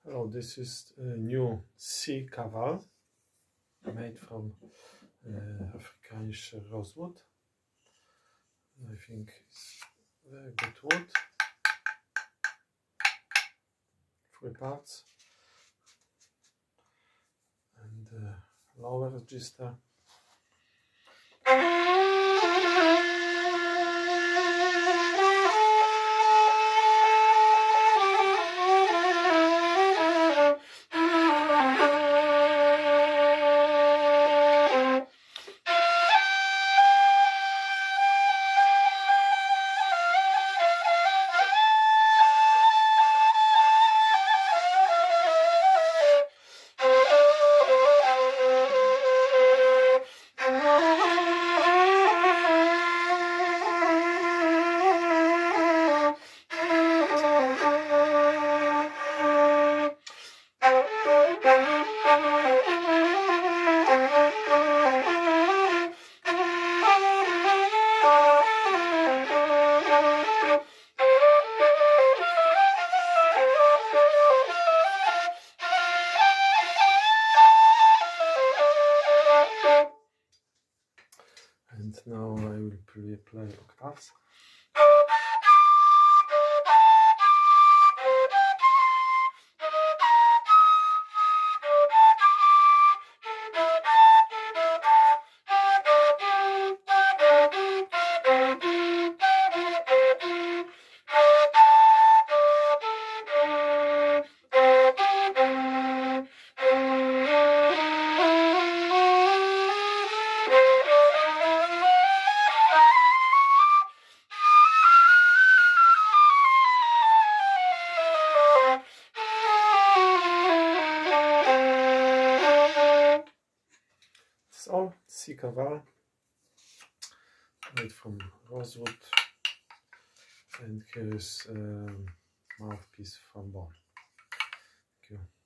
Hello, this is new C Kaval made from Afrikaans rosewood. I think it's very good wood. 3 parts and lower register. And now I will play octaves. All C Kaval made from rosewood, and here is mouthpiece from bone. Thank you.